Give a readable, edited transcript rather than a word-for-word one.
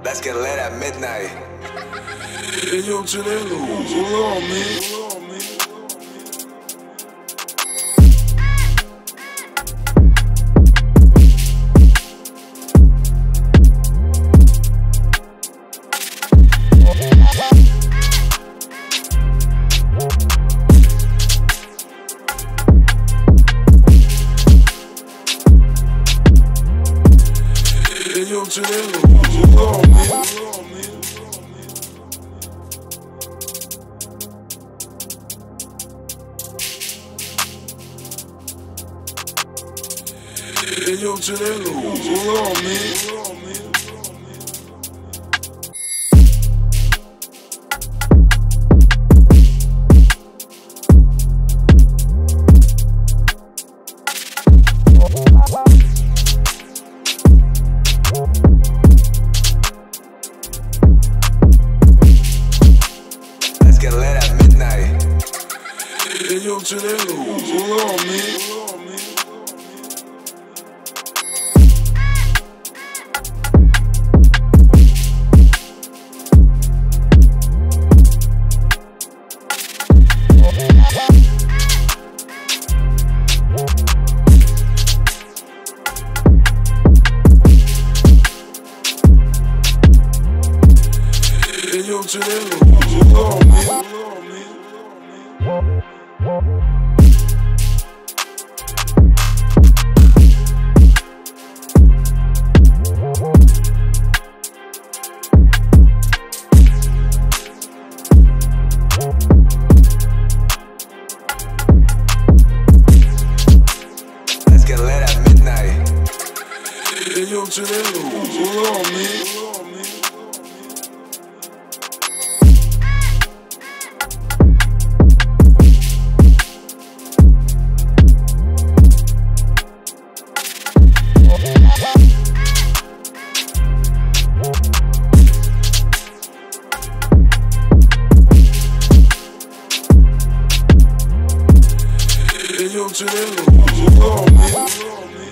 Let's get lit at midnight. Hey, yo, Chinelo, hold on, man. Hey, yo, Chinelo, hold on, man. Hey, yo, Chinelo, hold on, man. Let's get lit at midnight. Hey, yo, Chinelo, hold on, man. Hey, yo, Chinelo, hold on, man. Let's get lit at midnight. Hey, yo, Chinelo, hold on, man. Hey, yo, Chinelo, hold on, man.